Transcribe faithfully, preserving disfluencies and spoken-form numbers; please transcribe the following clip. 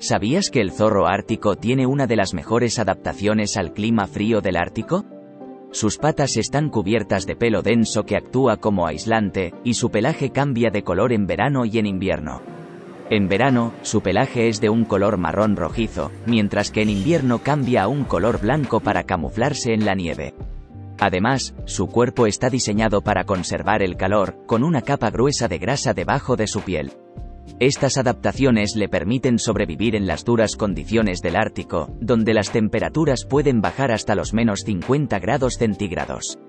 ¿Sabías que el zorro ártico tiene una de las mejores adaptaciones al clima frío del Ártico? Sus patas están cubiertas de pelo denso que actúa como aislante, y su pelaje cambia de color en verano y en invierno. En verano, su pelaje es de un color marrón rojizo, mientras que en invierno cambia a un color blanco para camuflarse en la nieve. Además, su cuerpo está diseñado para conservar el calor, con una capa gruesa de grasa debajo de su piel. Estas adaptaciones le permiten sobrevivir en las duras condiciones del Ártico, donde las temperaturas pueden bajar hasta los menos cincuenta grados centígrados.